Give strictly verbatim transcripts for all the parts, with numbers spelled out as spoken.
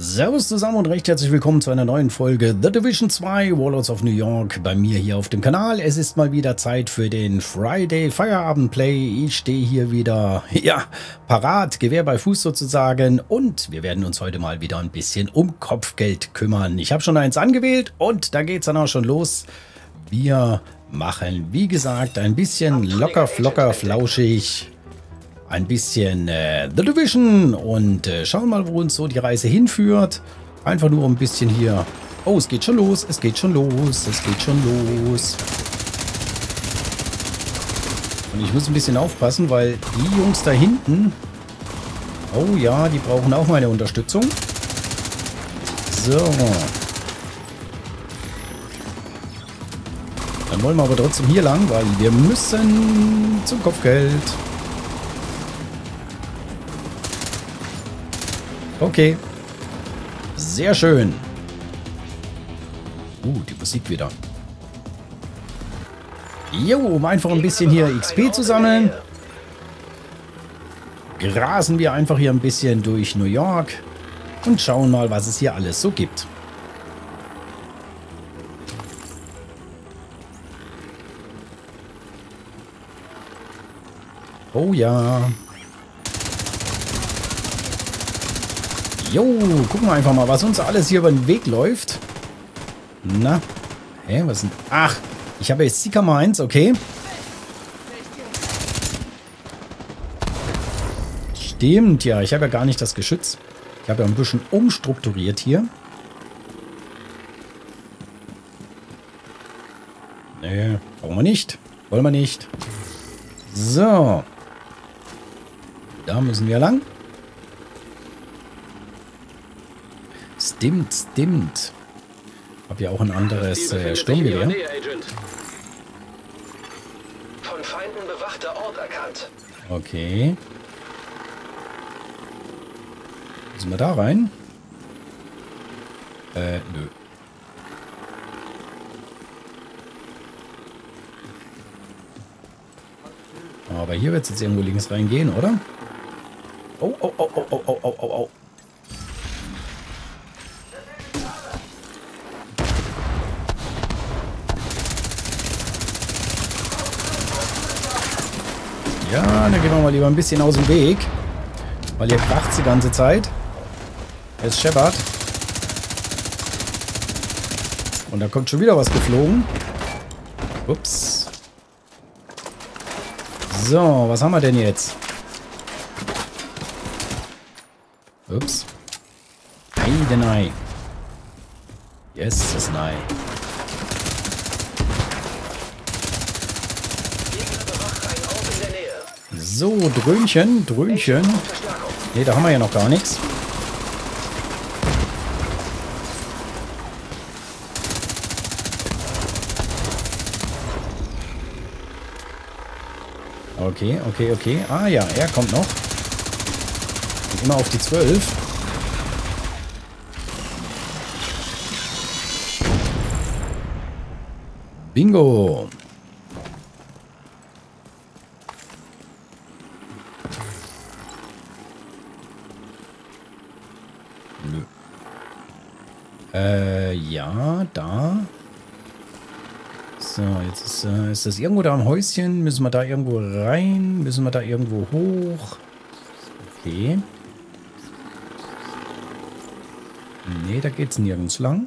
Servus zusammen und recht herzlich willkommen zu einer neuen Folge The Division zwei Warlords of New York bei mir hier auf dem Kanal. Es ist mal wieder Zeit für den Friday Feierabend Play. Ich stehe hier wieder, ja, parat, Gewehr bei Fuß sozusagen, und wir werden uns heute mal wieder ein bisschen um Kopfgeld kümmern. Ich habe schon eins angewählt und da geht es dann auch schon los. Wir machen, wie gesagt, ein bisschen locker, flocker, flauschig. Ein bisschen äh, The Division und äh, schauen mal, wo uns so die Reise hinführt. Einfach nur ein bisschen hier. Oh, es geht schon los, es geht schon los, es geht schon los. Und ich muss ein bisschen aufpassen, weil die Jungs da hinten, oh ja, die brauchen auch meine Unterstützung. So. Dann wollen wir aber trotzdem hier lang, weil wir müssen zum Kopfgeld. Okay. Sehr schön. Uh, die Musik wieder. Jo, um einfach ein bisschen hier X P zu sammeln. Grasen wir einfach hier ein bisschen durch New York und schauen mal, was es hier alles so gibt. Oh ja. Jo, gucken wir einfach mal, was uns alles hier über den Weg läuft. Na, hä, was denn? Ach, ich habe jetzt Seeker Mines, okay. Stimmt, ja, ich habe ja gar nicht das Geschütz. Ich habe ja ein bisschen umstrukturiert hier. Nee, brauchen wir nicht. Wollen wir nicht. So. Da müssen wir lang. Stimmt, stimmt. Hab ja auch ein anderes äh, Sturmgewehr. Von Feinden bewachter Ort erkannt. Okay. Müssen wir da rein? Äh, nö. Aber hier wird es jetzt irgendwo links reingehen, oder? Oh, oh, oh, oh, oh, oh, oh, oh. Ja, dann gehen wir mal lieber ein bisschen aus dem Weg. Weil hier kracht die ganze Zeit. Es scheppert. Und da kommt schon wieder was geflogen. Ups. So, was haben wir denn jetzt? Ups. Heidenei. Yes, ist nein. So, Dröhnchen, Dröhnchen. Ne, da haben wir ja noch gar nichts. Okay, okay, okay. Ah ja, er kommt noch. Und immer auf die zwölf. Bingo. Äh, ja, da. So, jetzt ist, äh, ist das irgendwo da am Häuschen. Müssen wir da irgendwo rein? Müssen wir da irgendwo hoch? Okay. Nee, da geht's nirgends lang.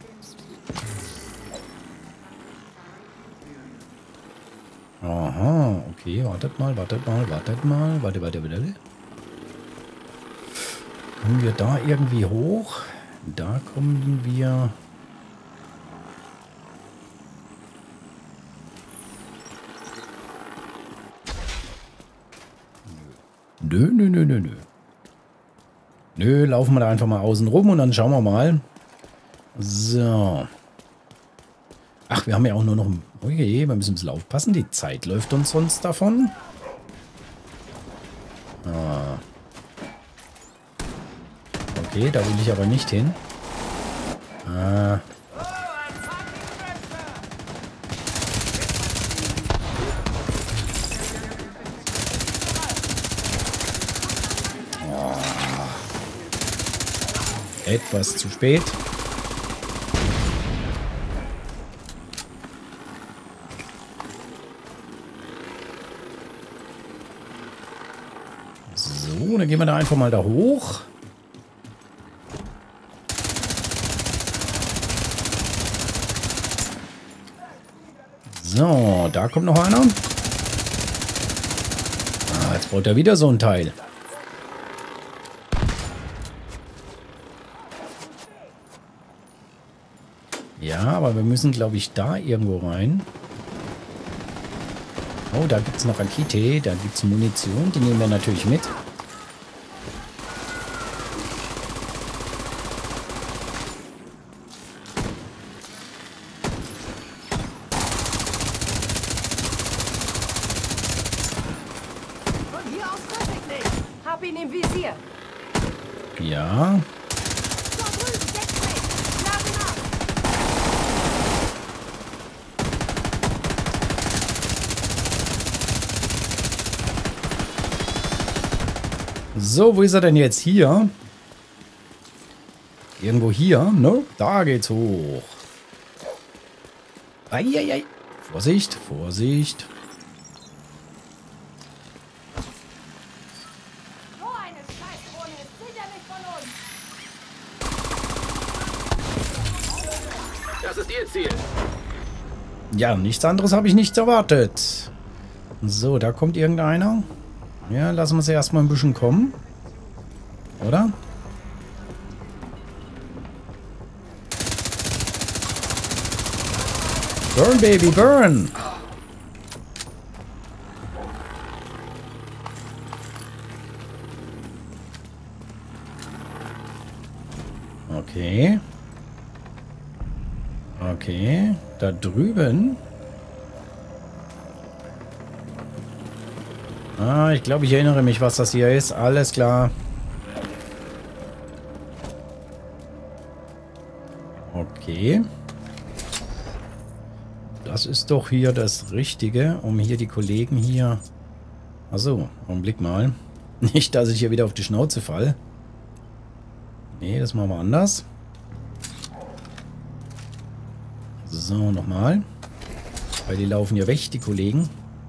Aha, okay, wartet mal, wartet mal, wartet mal. Warte, warte, warte. Kommen wir da irgendwie hoch? Da kommen wir... Nö, nö, nö, nö, nö. Nö, laufen wir da einfach mal außen rum und dann schauen wir mal. So. Ach, wir haben ja auch nur noch... Okay, wir müssen ein bisschen aufpassen. Die Zeit läuft uns sonst davon. Ah. Okay, da will ich aber nicht hin. Ah. Etwas zu spät. So, dann gehen wir da einfach mal da hoch. So, da kommt noch einer. Ah, jetzt braucht er wieder so ein Teil. Ja, aber wir müssen, glaube ich, da irgendwo rein. Oh, da gibt es noch Rakete, da gibt es Munition, die nehmen wir natürlich mit. Von hier aus treffe ich nicht. Hab ihn im Visier. Ja. Da drüben, deckt mich. Schlag ihn ab. So, wo ist er denn jetzt? Hier? Irgendwo hier, ne? Da geht's hoch. Eieiei. Vorsicht, Vorsicht. So eine Scheißdrohne ist sicher nicht von uns. Das ist Ihr Ziel. Ja, nichts anderes habe ich nicht erwartet. So, da kommt irgendeiner. Ja, lassen wir sie erstmal ein bisschen kommen. Oder? Burn, Baby, burn! Okay. Okay. Da drüben. Ah, ich glaube, ich erinnere mich, was das hier ist. Alles klar. Okay. Das ist doch hier das Richtige, um hier die Kollegen hier... Achso, Augenblick mal. Nicht, dass ich hier wieder auf die Schnauze falle. Nee, das machen wir anders. So, nochmal. Weil die laufen ja weg, die Kollegen.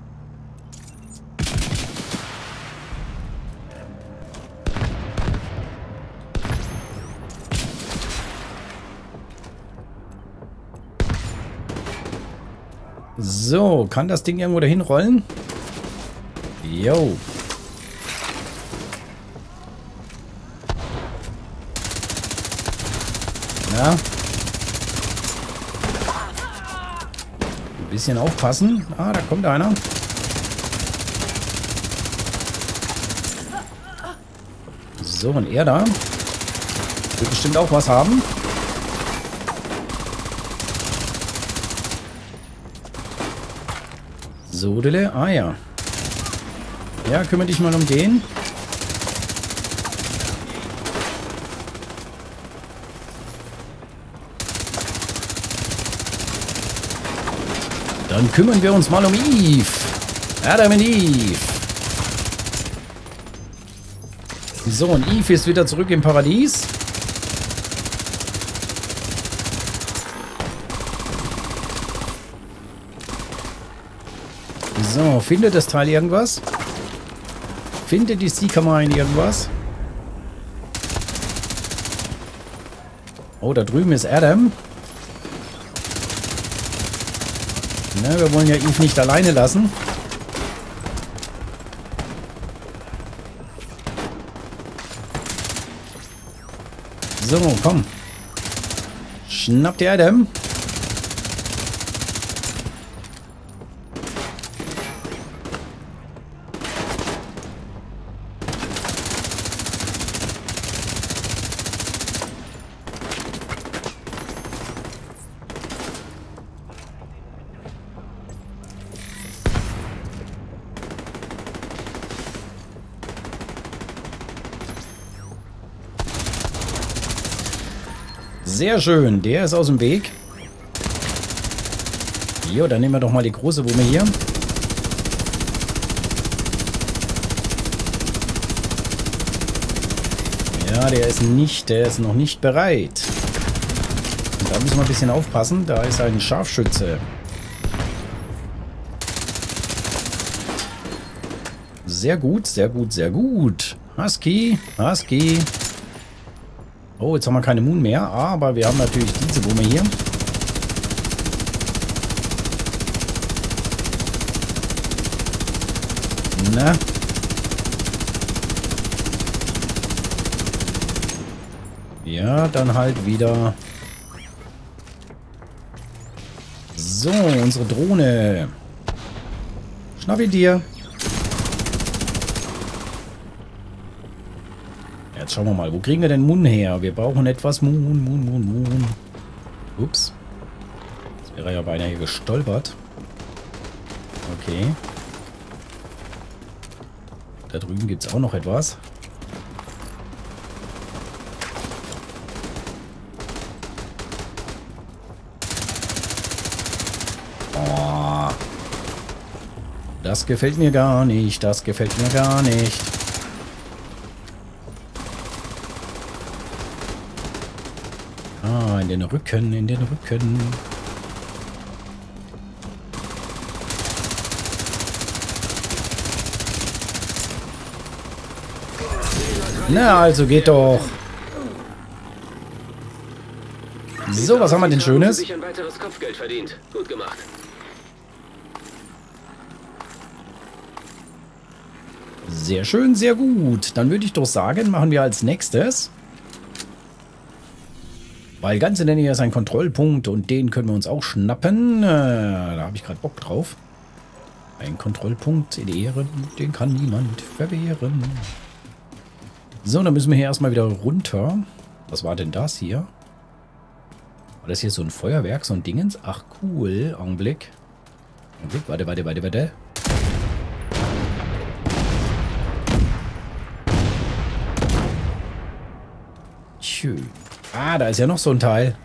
So, kann das Ding irgendwo dahin rollen? Jo. Ja. Ein bisschen aufpassen. Ah, da kommt einer. So, und er da. Wird bestimmt auch was haben. Sodele. Ah ja. Ja, kümmere dich mal um den. Dann kümmern wir uns mal um Eve. Adam und Eve. So, und Eve ist wieder zurück im Paradies. So, findet das Teil irgendwas? Findet die Seeker in irgendwas? Oh, da drüben ist Adam. Na, wir wollen ja Eve nicht alleine lassen. So, komm. Schnapp dir Adam. Sehr schön, der ist aus dem Weg. Jo, dann nehmen wir doch mal die große Wumme hier. Ja, Ja, der ist nicht, der ist noch nicht bereit. Und da müssen wir ein bisschen aufpassen. Da ist ein Scharfschütze. Sehr gut, sehr gut, sehr gut. Husky, Husky. Oh, jetzt haben wir keine Moon mehr, aber wir haben natürlich diese Wumme hier. Na. Ja, dann halt wieder. So, unsere Drohne. Schnapp ihn dir. Jetzt schauen wir mal, wo kriegen wir denn Moon her? Wir brauchen etwas Moon, Moon, Moon, Moon. Ups. Jetzt wäre ja beinahe hier gestolpert. Okay. Da drüben gibt es auch noch etwas. Oh. Das gefällt mir gar nicht. Das gefällt mir gar nicht. Ah, in den Rücken, in den Rücken. Na, also geht doch. So, was haben wir denn Schönes? Sich ein weiteres Kopfgeld verdient. Gut gemacht. Sehr schön, sehr gut. Dann würde ich doch sagen, machen wir als nächstes. Weil ganz in der Nähe ist ein Kontrollpunkt und den können wir uns auch schnappen. Äh, da habe ich gerade Bock drauf. Ein Kontrollpunkt in Ehren, den kann niemand verwehren. So, dann müssen wir hier erstmal wieder runter. Was war denn das hier? War das hier so ein Feuerwerk, so ein Dingens? Ach, cool. Augenblick. Augenblick, warte, warte, warte, warte. Schön. Ah, da ist ja noch so ein Teil.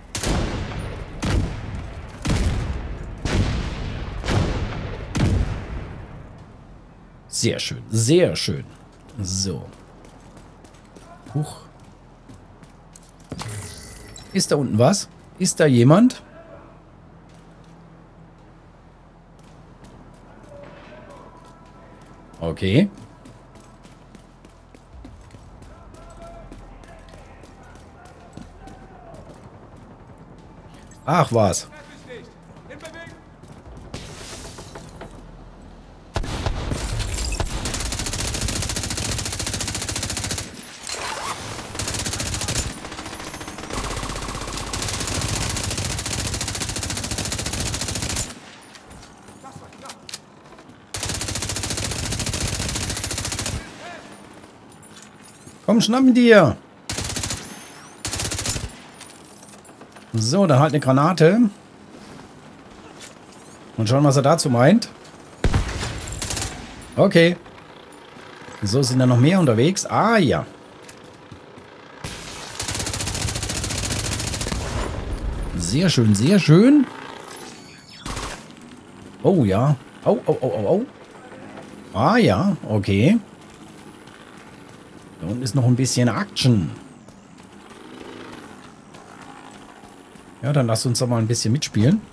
Sehr schön, sehr schön. So. Huch. Ist da unten was? Ist da jemand? Okay. Ach was. Komm, schnappen dir. So, dann halt eine Granate. Und schauen, was er dazu meint. Okay. So, sind da noch mehr unterwegs? Ah, ja. Sehr schön, sehr schön. Oh, ja. Oh, oh, oh, oh, oh. Ah, ja, okay. Da unten ist noch ein bisschen Action. Ja, dann lasst uns doch mal ein bisschen mitspielen.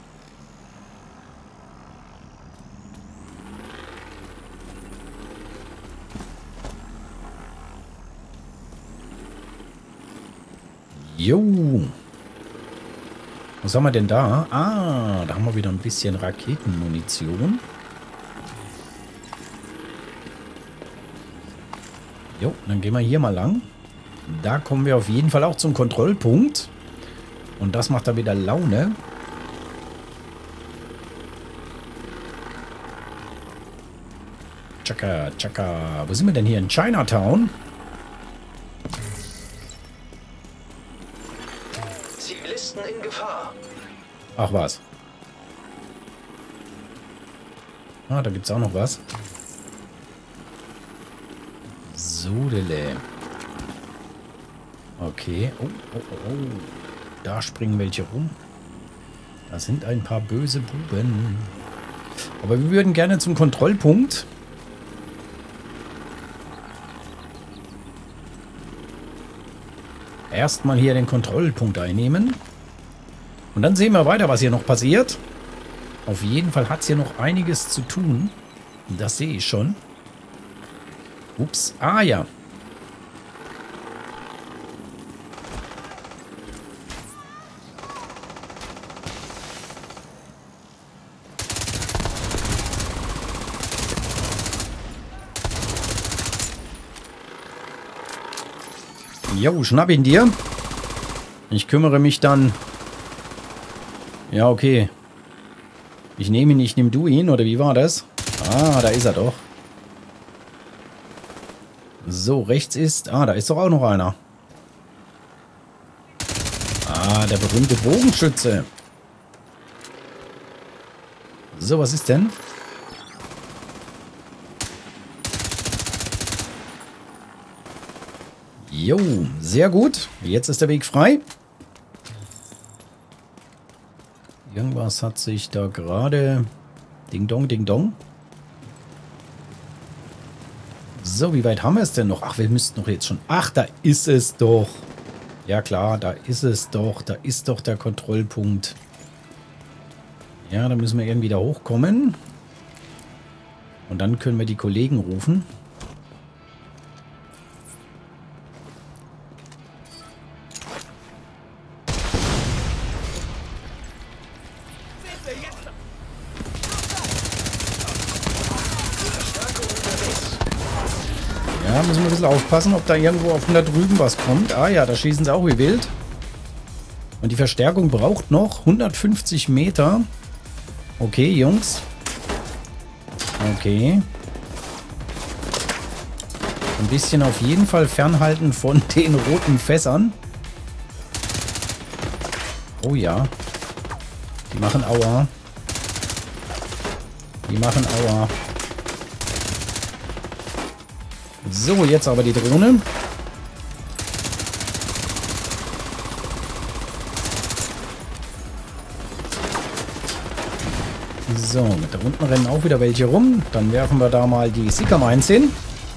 Jo. Was haben wir denn da? Ah, da haben wir wieder ein bisschen Raketenmunition. Jo, dann gehen wir hier mal lang. Da kommen wir auf jeden Fall auch zum Kontrollpunkt. Und das macht da wieder Laune. Chaka, chaka. Wo sind wir denn hier? In Chinatown? Zivilisten in Gefahr. Ach was. Ah, da gibt es auch noch was. Sodele. Okay. Oh, oh, oh, oh. Da springen welche rum. Da sind ein paar böse Buben. Aber wir würden gerne zum Kontrollpunkt. erstmal hier den Kontrollpunkt einnehmen. Und dann sehen wir weiter, was hier noch passiert. Auf jeden Fall hat es hier noch einiges zu tun. Das sehe ich schon. Ups. Ah ja. Jo, schnapp ihn dir. Ich kümmere mich dann... Ja, okay. Ich nehme ihn, ich nehme du ihn, oder wie war das? Ah, da ist er doch. So, rechts ist... Ah, da ist doch auch noch einer. Ah, der berühmte Bogenschütze. So, was ist denn? Jo, sehr gut. Jetzt ist der Weg frei. Irgendwas hat sich da gerade... Ding dong, ding dong. So, wie weit haben wir es denn noch? Ach, wir müssten doch jetzt schon... Ach, da ist es doch. Ja klar, da ist es doch. Da ist doch der Kontrollpunkt. Ja, da müssen wir irgendwie da hochkommen. Und dann können wir die Kollegen rufen. Ja, müssen wir ein bisschen aufpassen, ob da irgendwo auf da drüben was kommt. Ah ja, da schießen sie auch wie wild. Und die Verstärkung braucht noch hundertfünfzig Meter. Okay, Jungs. Okay. Ein bisschen auf jeden Fall fernhalten von den roten Fässern. Oh ja. Die machen Aua. Die machen Aua. So, jetzt aber die Drohne. So, da unten rennen auch wieder welche rum. Dann werfen wir da mal die Seeker Mines hin.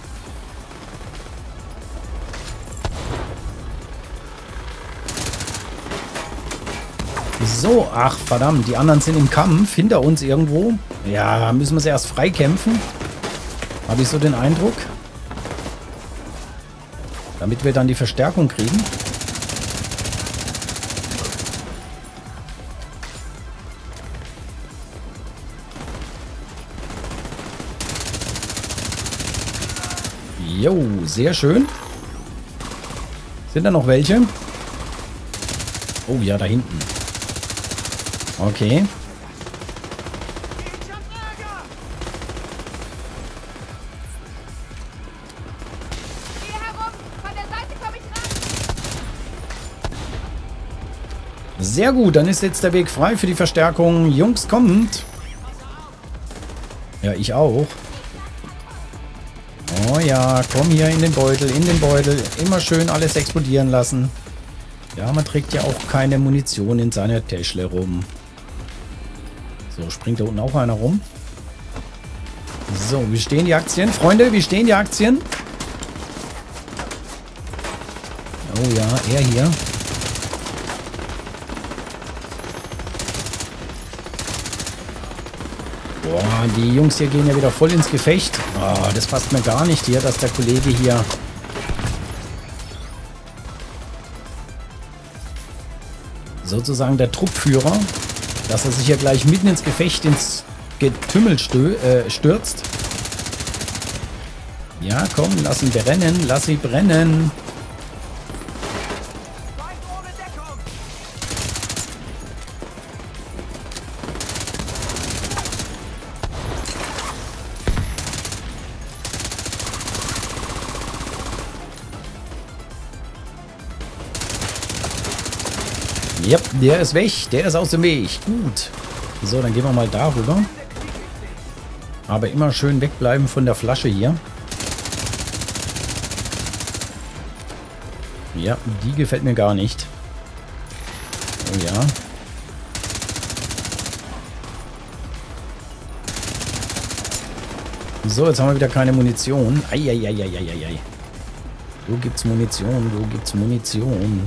So, ach verdammt, die anderen sind im Kampf hinter uns irgendwo. Ja, müssen wir sie erst freikämpfen. Habe ich so den Eindruck. Damit wir dann die Verstärkung kriegen. Jo, sehr schön. Sind da noch welche? Oh ja, da hinten. Okay. Sehr gut, dann ist jetzt der Weg frei für die Verstärkung. Jungs, kommt. Ja, ich auch. Oh ja, komm hier in den Beutel, in den Beutel. Immer schön alles explodieren lassen. Ja, man trägt ja auch keine Munition in seiner Täschle rum. So, springt da unten auch einer rum. So, wie stehen die Aktien? Freunde, wie stehen die Aktien? Oh ja, er hier. Boah, die Jungs hier gehen ja wieder voll ins Gefecht. Oh, das passt mir gar nicht hier, dass der Kollege hier... sozusagen der Truppführer, dass er sich hier gleich mitten ins Gefecht, ins Getümmel stö äh, stürzt. Ja, komm, lass ihn brennen, lass sie brennen. Ja, der ist weg. Der ist aus dem Weg. Gut. So, dann gehen wir mal darüber. Aber immer schön wegbleiben von der Flasche hier. Ja, die gefällt mir gar nicht. Oh ja. So, jetzt haben wir wieder keine Munition. Eieieiei. Wo gibt's Munition? Wo gibt's Munition?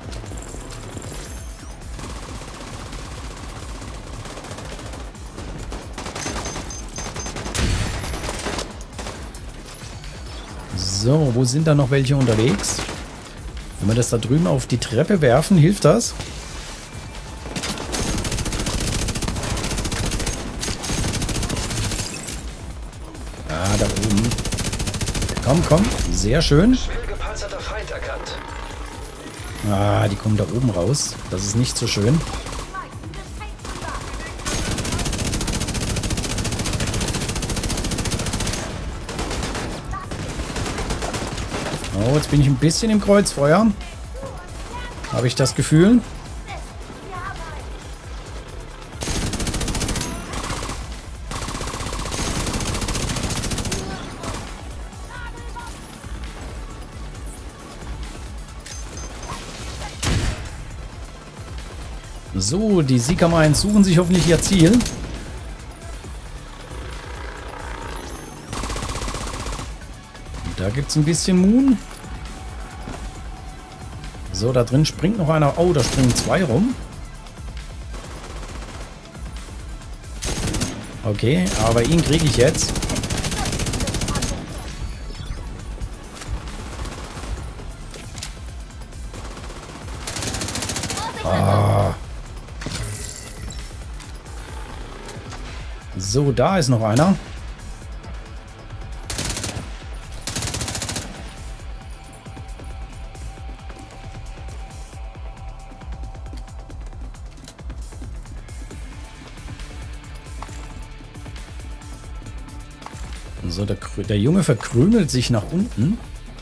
So, wo sind da noch welche unterwegs? Wenn wir das da drüben auf die Treppe werfen, hilft das? Ah, da oben. Komm, komm. Sehr schön. Schwer gepanzerter Feind erkannt. Ah, die kommen da oben raus. Das ist nicht so schön. Oh, jetzt bin ich ein bisschen im Kreuzfeuer. Habe ich das Gefühl. So, die Seeker eins suchen sich hoffentlich ihr Ziel. Da gibt es ein bisschen Moon. So, da drin springt noch einer. Oh, da springen zwei rum. Okay, aber ihn kriege ich jetzt. Ah. So, da ist noch einer. So, der, der Junge verkrümelt sich nach unten.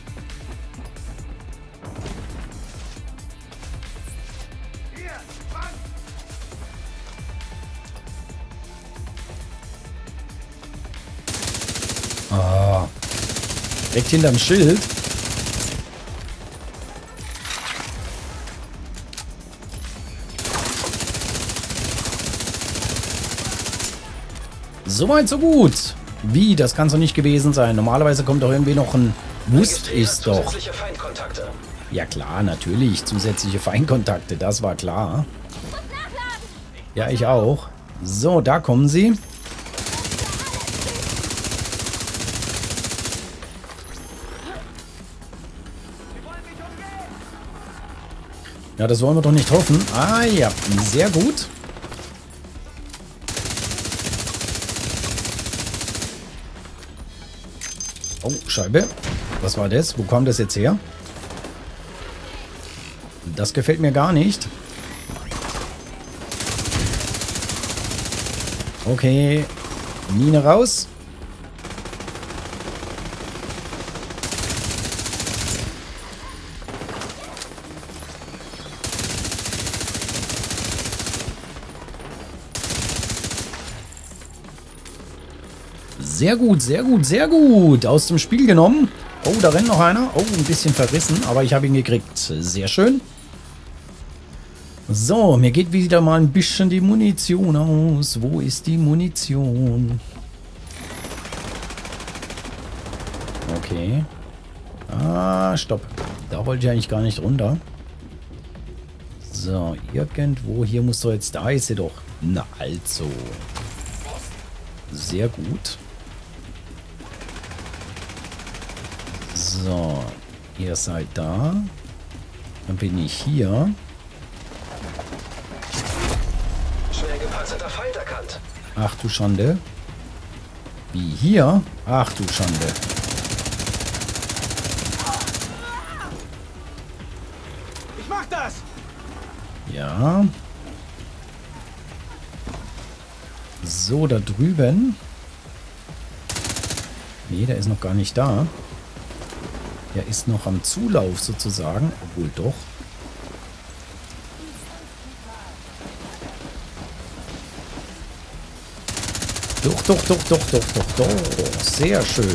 Ah, direkt hinterm Schild. So weit, so gut. Wie? Das kann so nicht gewesen sein. Normalerweise kommt doch irgendwie noch ein... Wusste ich's doch. Zusätzliche Feindkontakte. Ja klar, natürlich. Zusätzliche Feindkontakte, das war klar. Ja, ich auch. So, da kommen sie. Ja, das wollen wir doch nicht hoffen. Ah ja, sehr gut. Oh, Scheibe. Was war das? Wo kam das jetzt her? Das gefällt mir gar nicht. Okay. Mine raus. Sehr gut, sehr gut, sehr gut. Aus dem Spiel genommen. Oh, da rennt noch einer. Oh, ein bisschen verrissen, aber ich habe ihn gekriegt. Sehr schön. So, mir geht wieder mal ein bisschen die Munition aus. Wo ist die Munition? Okay. Ah, stopp. Da wollte ich eigentlich gar nicht runter. So, irgendwo hier muss doch jetzt... Da ist sie doch. Na, also. Sehr gut. So, ihr seid da. Dann bin ich hier. Schwer gepanzerter Feind erkannt. Ach du Schande. Wie hier? Ach du Schande. Ich mach das! Ja. So, da drüben. Nee, der ist noch gar nicht da. Der ist noch am Zulauf sozusagen. Obwohl doch. Doch, doch, doch, doch, doch, doch, doch. Sehr schön.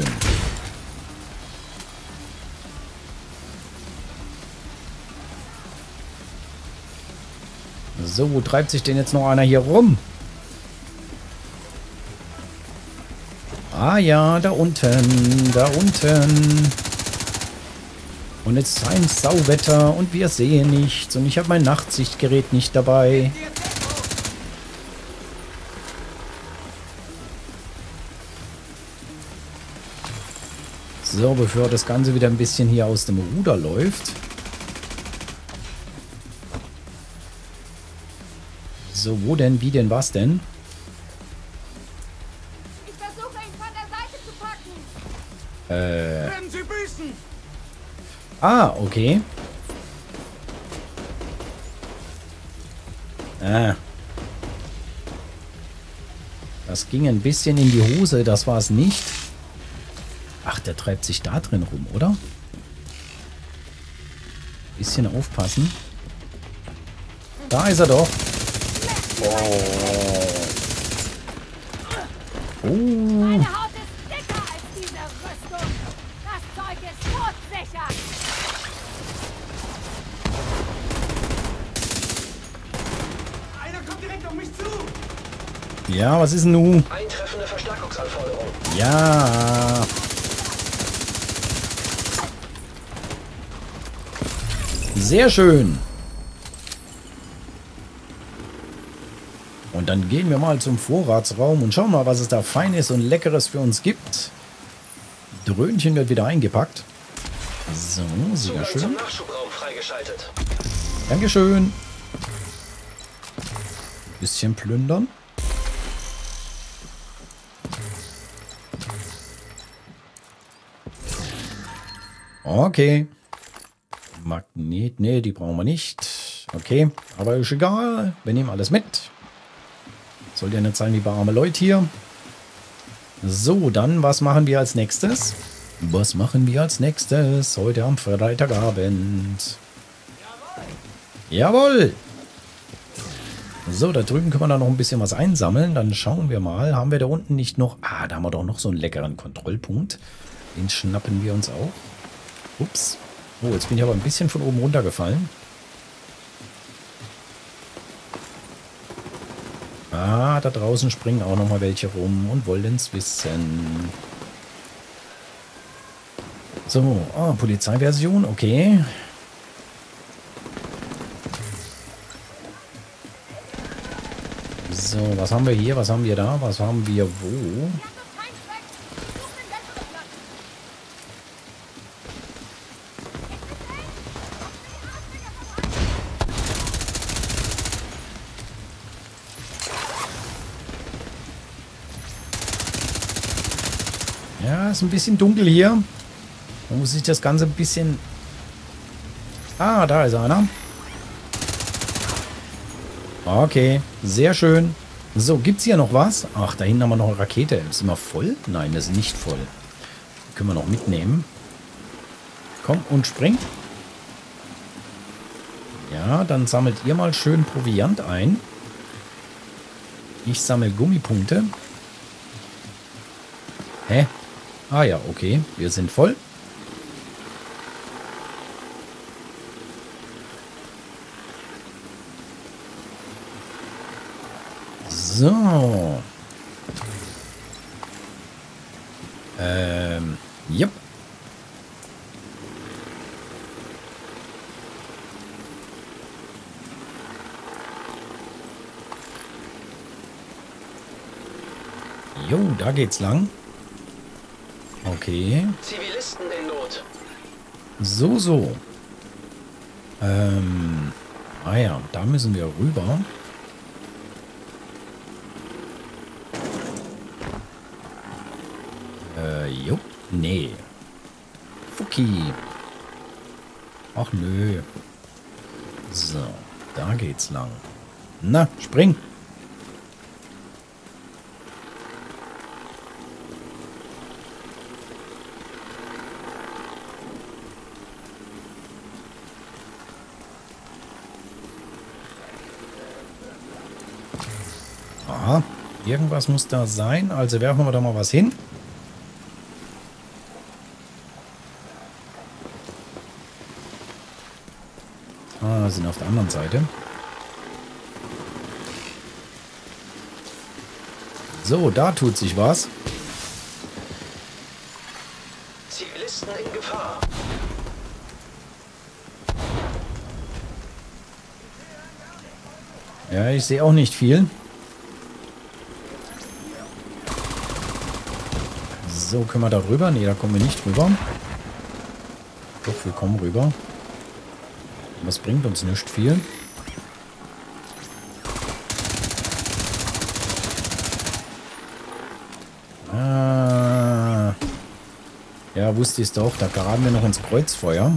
So, wo treibt sich denn jetzt noch einer hier rum? Ah ja, da unten, da unten. Und jetzt ist ein Sauwetter und wir sehen nichts. Und ich habe mein Nachtsichtgerät nicht dabei. So, bevor das Ganze wieder ein bisschen hier aus dem Ruder läuft. So, wo denn, wie denn, was denn? Ich versuche ihn von der Seite zu packen. Äh. Werden Sie büßen! Ah, okay. Ah. Das ging ein bisschen in die Hose, das war es nicht. Ach, der treibt sich da drin rum, oder? Bisschen aufpassen. Da ist er doch. Oh. Oh. Meine Haut ist dicker als diese Rüstung. Das Zeug ist todsicher. Einer kommt direkt auf mich zu! Ja, was ist denn nun? Eintreffende Verstärkungsanforderung. Ja. Sehr schön. Und dann gehen wir mal zum Vorratsraum und schauen mal, was es da Feines und Leckeres für uns gibt. Dröhnchen wird wieder eingepackt. So, sehr Zugang zum schön. Nachschubraum freigeschaltet. Dankeschön. Bisschen plündern. Okay. Magnet, nee, die brauchen wir nicht. Okay, aber ist egal. Wir nehmen alles mit. Soll ja nicht sein wie bei arme Leute hier. So, dann, was machen wir als nächstes? Was machen wir als nächstes? Heute am Freitagabend. Jawohl! So, da drüben können wir dann noch ein bisschen was einsammeln. Dann schauen wir mal. Haben wir da unten nicht noch... Ah, da haben wir doch noch so einen leckeren Kontrollpunkt. Den schnappen wir uns auch. Ups. Oh, jetzt bin ich aber ein bisschen von oben runtergefallen. Ah, da draußen springen auch noch mal welche rum und wollen es wissen. So, ah, Polizeiversion, okay. So, was haben wir hier, was haben wir da, was haben wir wo? Ja, ist ein bisschen dunkel hier. Da muss ich das Ganze ein bisschen... Ah, da ist einer. Okay, sehr schön. So, gibt's hier noch was? Ach, da hinten haben wir noch eine Rakete. Ist immer voll? Nein, das ist nicht voll. Die können wir noch mitnehmen. Komm und spring. Ja, dann sammelt ihr mal schön Proviant ein. Ich sammle Gummipunkte. Hä? Ah ja, okay. Wir sind voll. So. Ähm, yep. Jo, da geht's lang. Okay. Zivilisten in Not. So, so. Ähm, ah ja, da müssen wir rüber. Äh, jo. Nee. Fuki. Ach nö. So, da geht's lang. Na, spring. Aha, irgendwas muss da sein. Also werfen wir da mal was hin. Ah, sind auf der anderen Seite. So, da tut sich was. Zivilisten in Gefahr. Ja, ich sehe auch nicht viel. So, können wir da rüber? Ne, da kommen wir nicht rüber. Doch, wir kommen rüber. Das bringt uns nicht viel. Ah. Ja, wusste ich es doch. Da geraten wir noch ins Kreuzfeuer.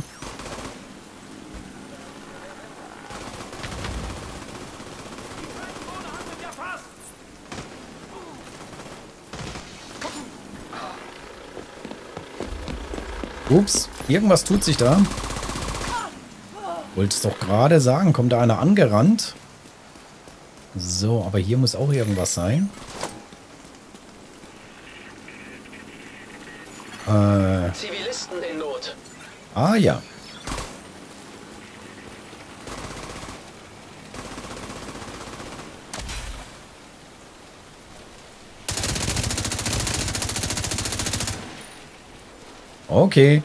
Ups, irgendwas tut sich da. Wollte es doch gerade sagen. Kommt da einer angerannt? So, aber hier muss auch irgendwas sein. Äh. Zivilisten in Not. Ah, ja. Okay.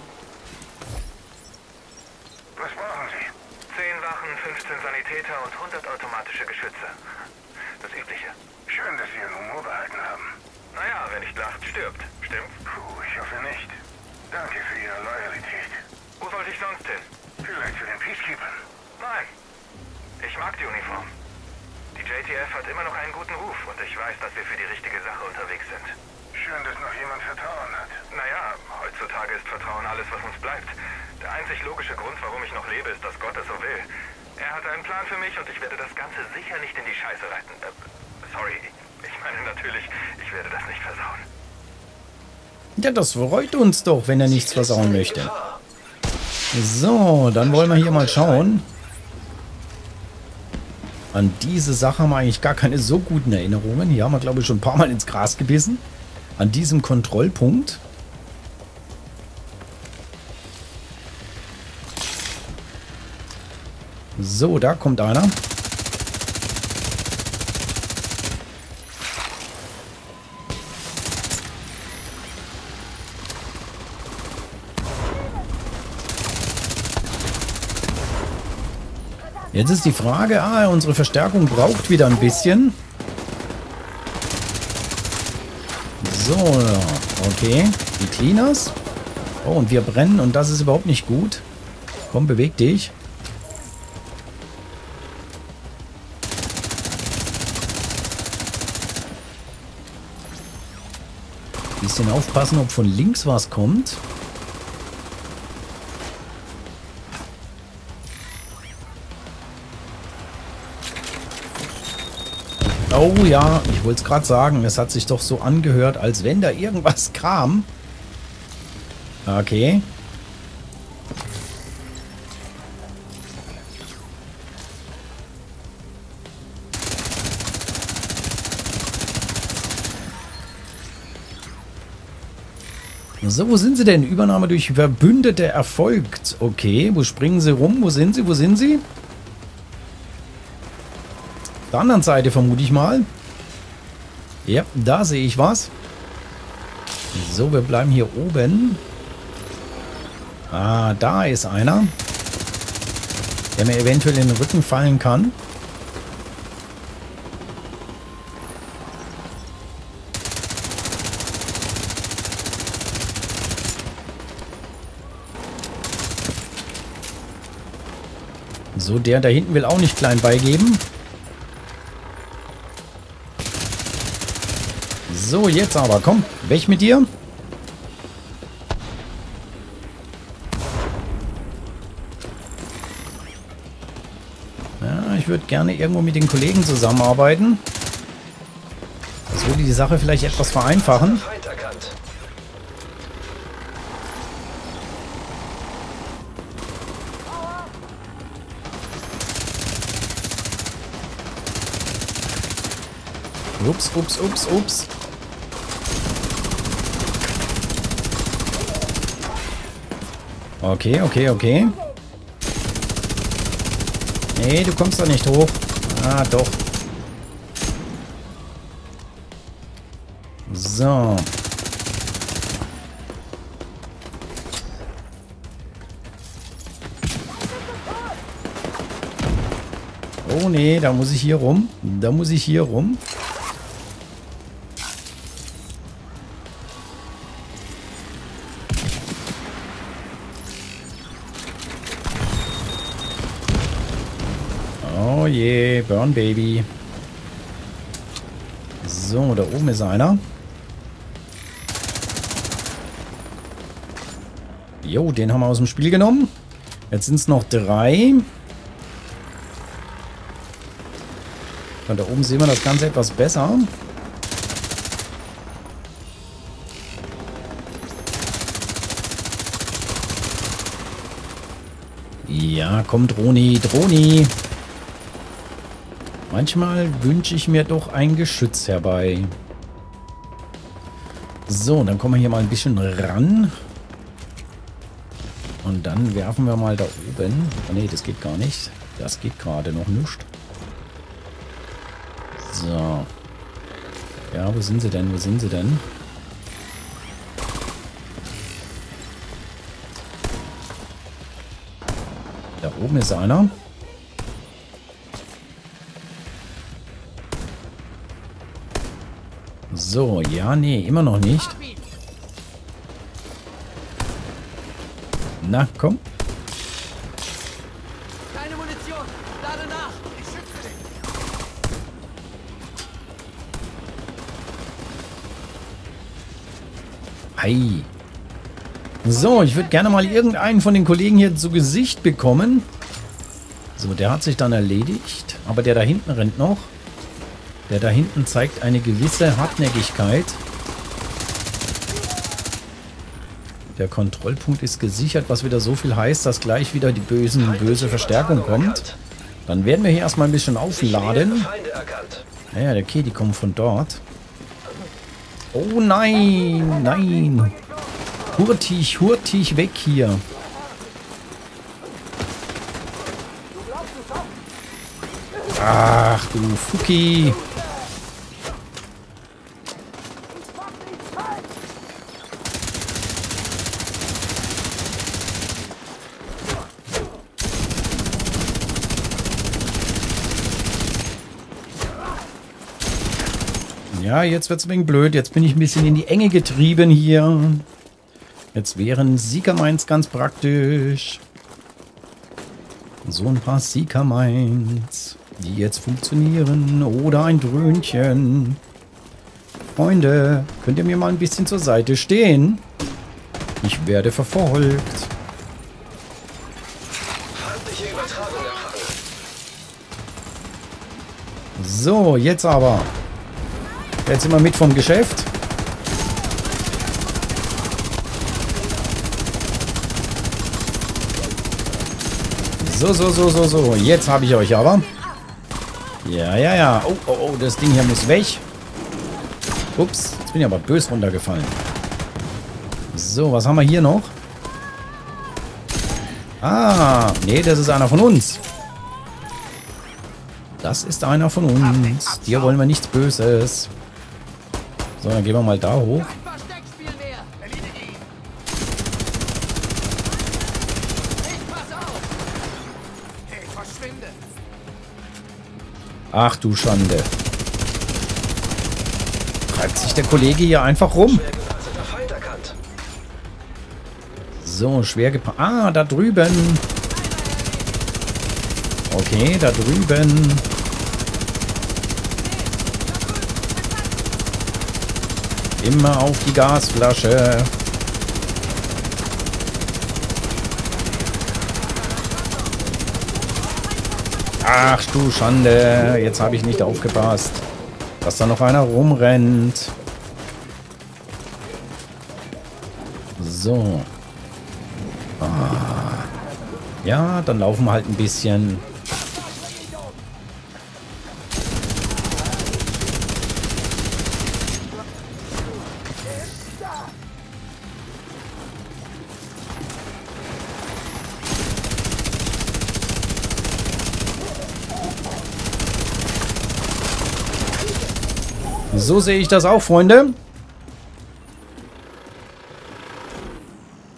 Was brauchen Sie? Zehn Wachen, fünfzehn Sanitäter und hundert automatische Geschütze. Das Übliche. Schön, dass Sie Ihren Humor behalten haben. Naja, wer nicht lacht, stirbt. Stimmt's? Puh, ich hoffe nicht. Danke für Ihre Loyalität. Wo sollte ich sonst hin? Vielleicht zu den Peacekeepers? Nein. Ich mag die Uniform. Die J T F hat immer noch einen guten Ruf und ich weiß, dass wir für die richtige Sache unterwegs sind. Schön, dass noch jemand Vertrauen hat. Naja, heutzutage ist Vertrauen alles, was uns bleibt. Der einzig logische Grund, warum ich noch lebe, ist, dass Gott es so will. Er hat einen Plan für mich und ich werde das Ganze sicher nicht in die Scheiße reiten. Äh, sorry, ich meine natürlich, ich werde das nicht versauen. Ja, das freut uns doch, wenn er nichts versauen möchte. So, dann wollen wir hier mal schauen. An diese Sache haben wir eigentlich gar keine so guten Erinnerungen. Hier haben wir, glaube ich, schon ein paar Mal ins Gras gebissen. An diesem Kontrollpunkt. So, da kommt einer. Jetzt ist die Frage, ah, unsere Verstärkung braucht wieder ein bisschen. So, okay. Die Cleaners. Oh, und wir brennen und das ist überhaupt nicht gut. Komm, beweg dich. Bisschen aufpassen, ob von links was kommt. Oh ja, ich wollte es gerade sagen. Es hat sich doch so angehört, als wenn da irgendwas kam. Okay. So, wo sind sie denn? Übernahme durch Verbündete erfolgt. Okay, wo springen sie rum? Wo sind sie? Wo sind sie? Auf der anderen Seite vermute ich mal. Ja, da sehe ich was. So, wir bleiben hier oben. Ah, da ist einer, der mir eventuell in den Rücken fallen kann. So, der da hinten will auch nicht klein beigeben. So, jetzt aber, komm, weg mit dir. Ja, ich würde gerne irgendwo mit den Kollegen zusammenarbeiten. Das würde die Sache vielleicht etwas vereinfachen. Feind erkannt. Ups, ups, ups, ups. Okay, okay, okay. Nee, du kommst doch nicht hoch. Ah, doch. So. Oh nee, da muss ich hier rum. Da muss ich hier rum. Oh je, Burn Baby. So, da oben ist einer. Jo, den haben wir aus dem Spiel genommen. Jetzt sind es noch drei. Von da oben sehen wir das Ganze etwas besser. Ja, komm, Droni, Droni. Manchmal wünsche ich mir doch ein Geschütz herbei. So, dann kommen wir hier mal ein bisschen ran. Und dann werfen wir mal da oben. Oh ne, das geht gar nicht. Das geht gerade noch nicht. So. Ja, wo sind sie denn? Wo sind sie denn? Da oben ist einer. So, ja, nee, immer noch nicht. Na, komm. Keine Munition. Lade nach. Ich schütze dich. Hi. So, ich würde gerne mal irgendeinen von den Kollegen hier zu Gesicht bekommen. So, der hat sich dann erledigt. Aber der da hinten rennt noch. Der da hinten zeigt eine gewisse Hartnäckigkeit. Der Kontrollpunkt ist gesichert, was wieder so viel heißt, dass gleich wieder die bösen, böse Verstärkung kommt. Dann werden wir hier erstmal ein bisschen aufladen. Naja, okay, die kommen von dort. Oh nein, nein. Hurtig, hurtig weg hier. Ach du Fuki. Ja, jetzt wird es ein wenig blöd. Jetzt bin ich ein bisschen in die Enge getrieben hier. Jetzt wären Seeker-Mines ganz praktisch. So ein paar Seeker-Mines, die jetzt funktionieren. Oder ein Dröhnchen. Freunde, könnt ihr mir mal ein bisschen zur Seite stehen? Ich werde verfolgt. Feindliche Übertragung empfangen. So, jetzt aber. Jetzt sind wir mit vom Geschäft. So, so, so, so, so. Jetzt habe ich euch aber. Ja, ja, ja. Oh, oh, oh, das Ding hier muss weg. Ups, jetzt bin ich aber bös runtergefallen. So, was haben wir hier noch? Ah, nee, das ist einer von uns. Das ist einer von uns. Dir wollen wir nichts Böses. So, dann gehen wir mal da hoch. Ach du Schande. Treibt sich der Kollege hier einfach rum. So, schwer gepanzert. Ah, da drüben. Okay, da drüben. Immer auf die Gasflasche. Ach du Schande. Jetzt habe ich nicht aufgepasst, dass da noch einer rumrennt. So. Ah. Ja, dann laufen wir halt ein bisschen. So sehe ich das auch, Freunde.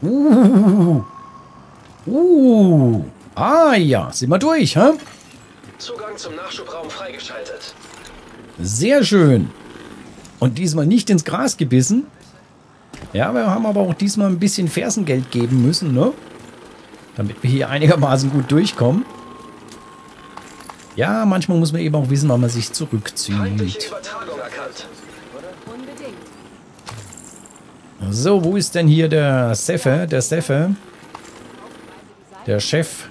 Uh. Uh. Ah ja, sind wir durch, hä? Zugang zum Nachschubraum freigeschaltet. Sehr schön. Und diesmal nicht ins Gras gebissen. Ja, wir haben aber auch diesmal ein bisschen Fersengeld geben müssen, ne? Damit wir hier einigermaßen gut durchkommen. Ja, manchmal muss man eben auch wissen, wann man sich zurückzieht. Feindliche Übertragung erkannt. Unbedingt. So, wo ist denn hier der Seffe? Der Seffe? Der Chef.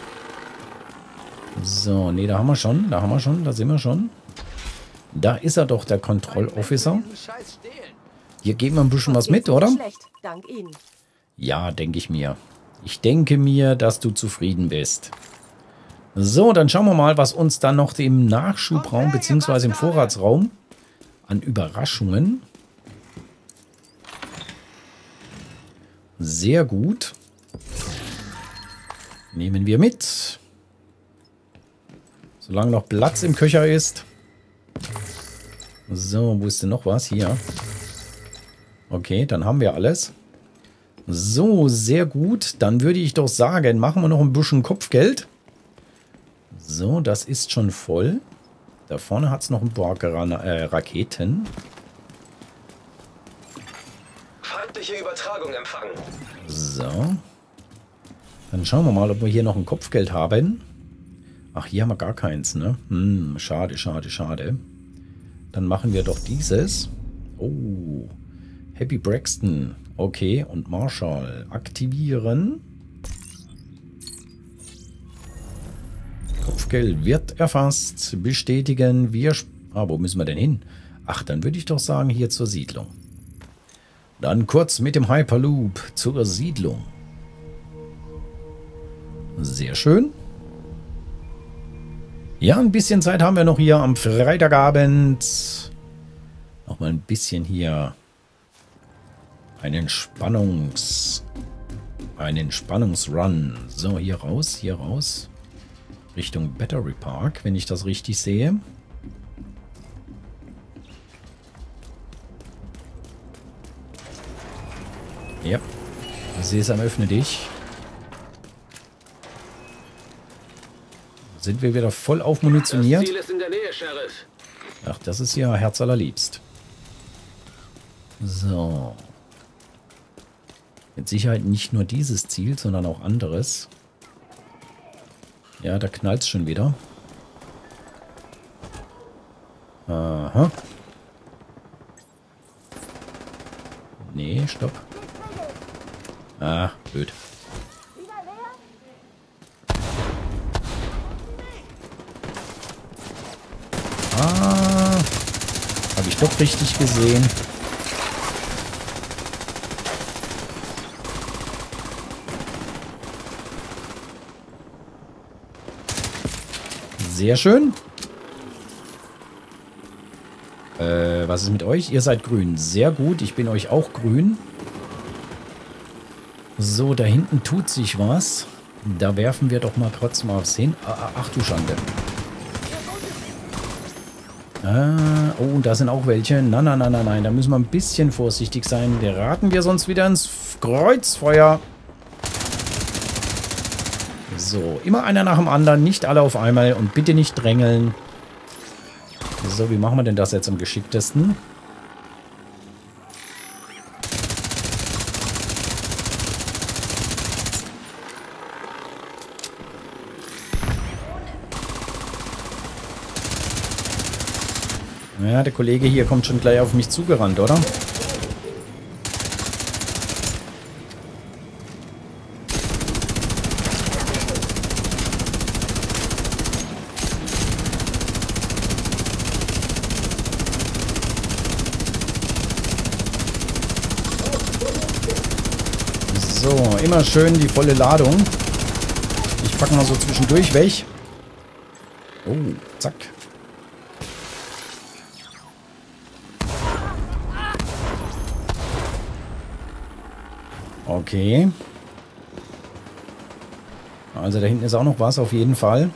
So, nee, da haben wir schon. Da haben wir schon. Da sind wir schon. Da ist er doch, der Kontrollofficer. Hier geben wir ein bisschen was mit, oder? Schlecht, dank Ihnen. Ja, denke ich mir. Ich denke mir, dass du zufrieden bist. So, dann schauen wir mal, was uns dann noch im Nachschubraum bzw. im Vorratsraum an Überraschungen. Sehr gut. Nehmen wir mit. Solange noch Platz im Köcher ist. So, wo ist denn noch was? Hier. Okay, dann haben wir alles. So, sehr gut. Dann würde ich doch sagen, machen wir noch ein bisschen Kopfgeld. So, das ist schon voll. Da vorne hat es noch ein paar äh, Raketen. Feindliche Übertragung empfangen. So. Dann schauen wir mal, ob wir hier noch ein Kopfgeld haben. Ach, hier haben wir gar keins, ne? Hm, schade, schade, schade. Dann machen wir doch dieses. Oh, Happy Braxton. Okay, und Marshall aktivieren. Kopfgeld wird erfasst. Bestätigen. Wir... Ah, wo müssen wir denn hin? Ach, dann würde ich doch sagen, hier zur Siedlung. Dann kurz mit dem Hyperloop zur Siedlung. Sehr schön. Ja, ein bisschen Zeit haben wir noch hier am Freitagabend. Nochmal ein bisschen hier einen Spannungs... einen Spannungsrun. So, hier raus, hier raus. Richtung Battery Park, wenn ich das richtig sehe. Ja. Sesam, öffne dich. Sind wir wieder voll aufmunitioniert? Das Ziel ist in der Nähe, Sheriff. Ach, das ist ja herzallerliebst. So. Mit Sicherheit nicht nur dieses Ziel, sondern auch anderes. Ja, da knallt es schon wieder. Aha. Nee, stopp. Ah, blöd. Ah, habe ich doch richtig gesehen. Sehr schön. Äh, was ist mit euch? Ihr seid grün. Sehr gut. Ich bin euch auch grün. So, da hinten tut sich was. Da werfen wir doch mal trotzdem aufs hin. Ach, ach du Schande. Ah, oh, da sind auch welche. Nein, nein, nein, nein, nein. Da müssen wir ein bisschen vorsichtig sein. Da raten wir sonst wieder ins Kreuzfeuer. So, immer einer nach dem anderen. Nicht alle auf einmal. Und bitte nicht drängeln. So, wie machen wir denn das jetzt am geschicktesten? Ja, der Kollege hier kommt schon gleich auf mich zugerannt, oder? So, immer schön die volle Ladung. Ich packe mal so zwischendurch weg. Oh, zack. Okay. Also da hinten ist auch noch was, auf jeden Fall.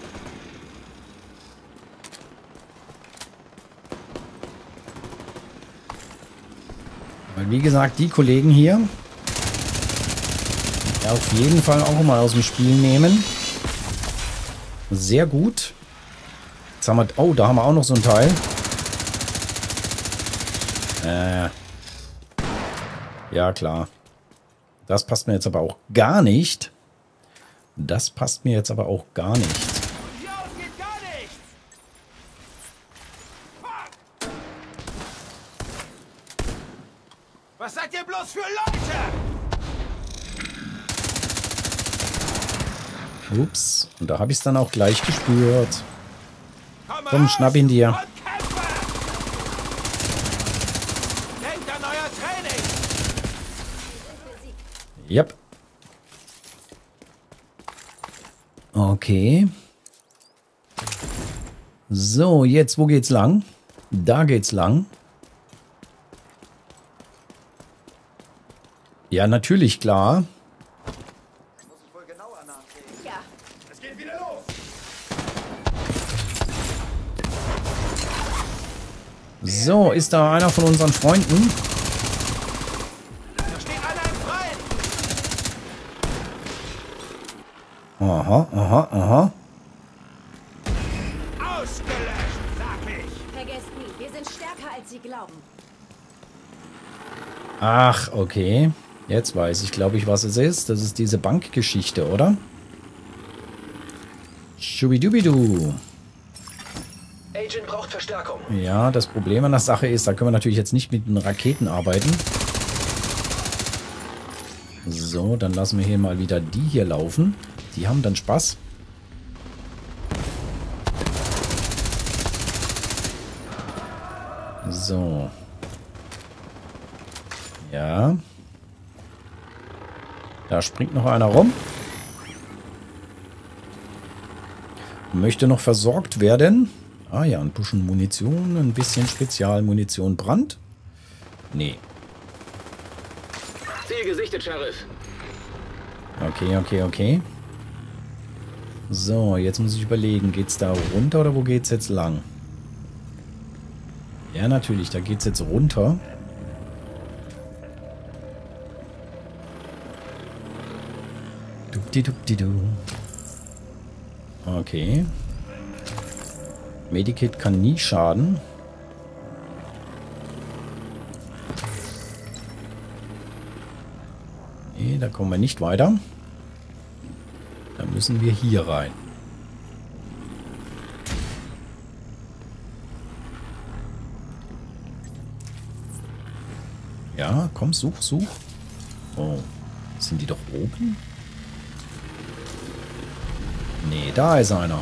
Weil wie gesagt, die Kollegen hier auf jeden Fall auch mal aus dem Spiel nehmen. Sehr gut. Jetzt haben wir... Oh, da haben wir auch noch so ein Teil. Äh. Ja, klar. Das passt mir jetzt aber auch gar nicht. Das passt mir jetzt aber auch gar nicht. Hier aus geht gar nichts! Fuck! Was seid ihr bloß für Leute? Ups. Und da habe ich es dann auch gleich gespürt. Komm, Komm, schnapp ihn dir. und kämpfe! Denkt an euer Training! Yep. Okay. So, jetzt, wo geht's lang? Da geht's lang. Ja, natürlich, klar. Ja, Es geht wieder los! So, ist da einer von unseren Freunden? Da stehen alle im Freien! Aha, aha, aha. Ausgelöscht, sag ich! vergesst nie, wir sind stärker als Sie glauben. Ach, okay. Jetzt weiß ich, glaube ich, was es ist. Das ist diese Bankgeschichte, oder? Schubidubidu. Agent braucht Verstärkung. Ja, das Problem an der Sache ist, da können wir natürlich jetzt nicht mit den Raketen arbeiten. So, dann lassen wir hier mal wieder die hier laufen. Die haben dann Spaß. So. Ja. Da springt noch einer rum. Möchte noch versorgt werden. Ah ja, ein bisschen Munition, ein bisschen Spezialmunition. Brand? Nee. Ziel gesichtet, Sheriff. Okay, okay, okay. So, jetzt muss ich überlegen, geht's da runter oder wo geht's jetzt lang? Ja, natürlich, da geht's jetzt runter. Dupdi-dupdi-du. Okay. Medikit kann nie schaden. Nee, da kommen wir nicht weiter. Da müssen wir hier rein. Ja, komm, such, such. Oh, sind die doch oben? Nee, da ist einer.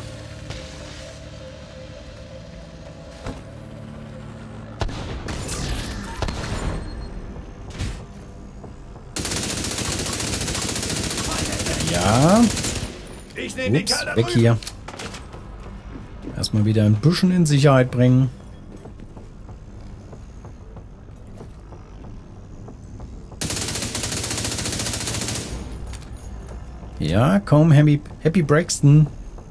Ja. Ich nehme den Ups, Kerl da weg drüben. hier. Erstmal wieder ein bisschen in Sicherheit bringen. Ja, komm, Happy, Happy Braxton.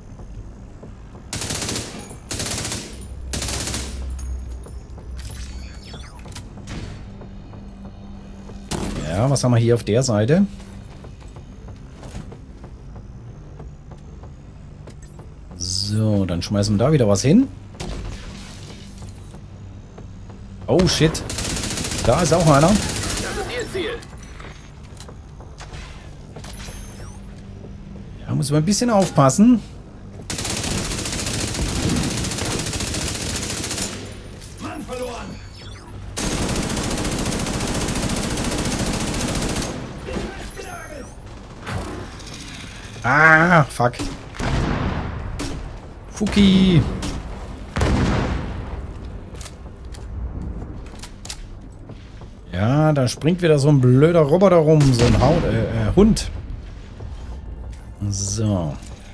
Ja, was haben wir hier auf der Seite? So, dann schmeißen wir da wieder was hin. Oh, shit. Da ist auch einer. Das ist Ihr Ziel. Da muss man ein bisschen aufpassen. Mann verloren! Ah, fuck. Fuki. Ja, da springt wieder so ein blöder Roboter rum. So ein Haut, äh, äh, Hund. So.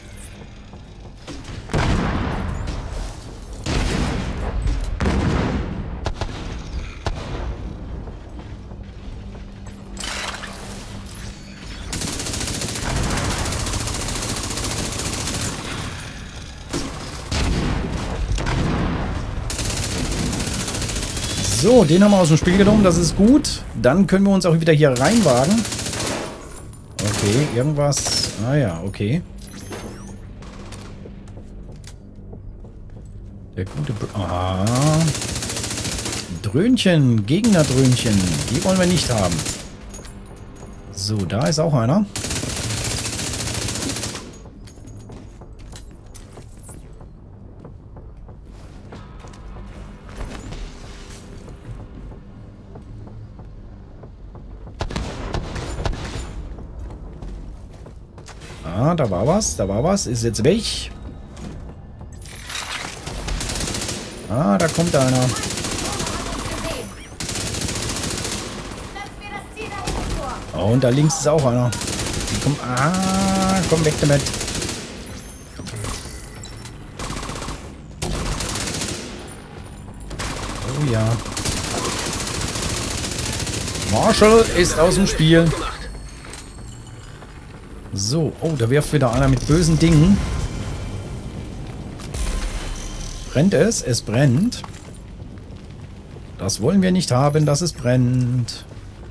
So, den haben wir aus dem Spiel genommen. Das ist gut. Dann können wir uns auch wieder hier reinwagen. Okay, irgendwas... Ah ja, okay. Der gute... Br ah. Dröhnchen, Gegnerdröhnchen. Die wollen wir nicht haben. So, da ist auch einer. Ah, da war was, da war was. Ist jetzt weg. Ah, da kommt einer. Oh, und da links ist auch einer. Die kommt, ah, komm weg damit. Oh ja. Marshall ist aus dem Spiel. So, oh, da wirft wieder einer mit bösen Dingen. Brennt es? Es brennt. Das wollen wir nicht haben, dass es brennt.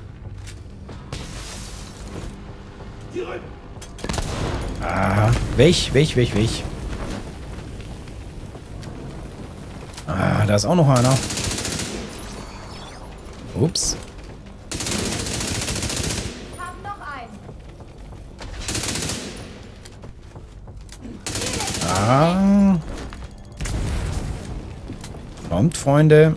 Ah, weg, weg, weg, weg. Ah, da ist auch noch einer. Ups. Ah. Kommt, Freunde.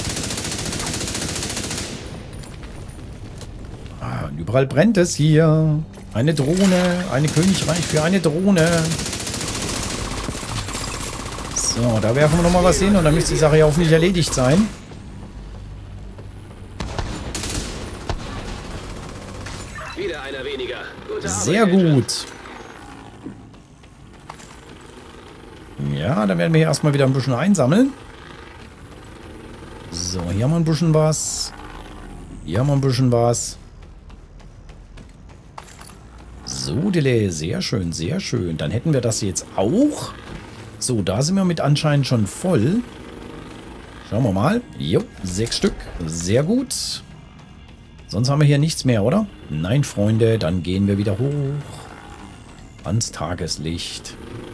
Ah, und überall brennt es hier. Eine Drohne. Eine Königreich für eine Drohne. So, da werfen wir nochmal was hin und dann müsste die Sache ja hoffentlich erledigt sein. Wieder einer weniger. Gute Arbeit, Sehr gut. Ja, dann werden wir hier erstmal wieder ein bisschen einsammeln. So, hier haben wir ein bisschen was. Hier haben wir ein bisschen was. So, Dele, sehr schön, sehr schön. Dann hätten wir das jetzt auch. So, da sind wir mit anscheinend schon voll. Schauen wir mal. Jo, sechs Stück. Sehr gut. Sonst haben wir hier nichts mehr, oder? Nein, Freunde, dann gehen wir wieder hoch. Ans Tageslicht.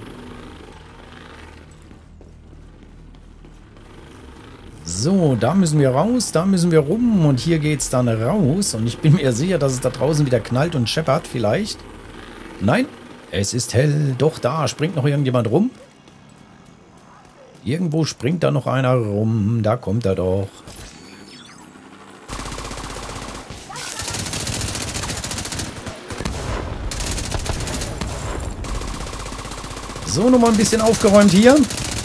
So, da müssen wir raus, da müssen wir rum und hier geht's dann raus. Und ich bin mir sicher, dass es da draußen wieder knallt und scheppert vielleicht. Nein, es ist hell. Doch, da springt noch irgendjemand rum. Irgendwo springt da noch einer rum. Da kommt er doch. So, nochmal ein bisschen aufgeräumt hier.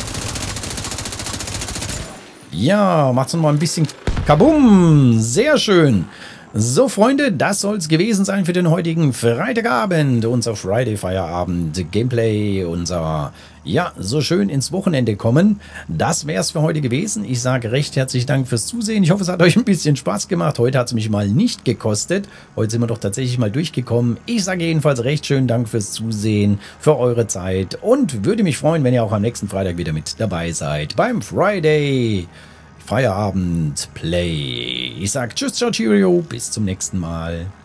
Ja, macht's noch mal ein bisschen Kabum. Sehr schön. So, Freunde, das soll es gewesen sein für den heutigen Freitagabend. Unser Friday Feierabend Gameplay, unser, ja, so schön ins Wochenende kommen. Das wäre es für heute gewesen. Ich sage recht herzlichen Dank fürs Zusehen. Ich hoffe, es hat euch ein bisschen Spaß gemacht. Heute hat es mich mal nicht gekostet. Heute sind wir doch tatsächlich mal durchgekommen. Ich sage jedenfalls recht schönen Dank fürs Zusehen, für eure Zeit und würde mich freuen, wenn ihr auch am nächsten Freitag wieder mit dabei seid beim Friday Feierabend Play. Ich sage tschüss, ciao, cheerio, bis zum nächsten Mal.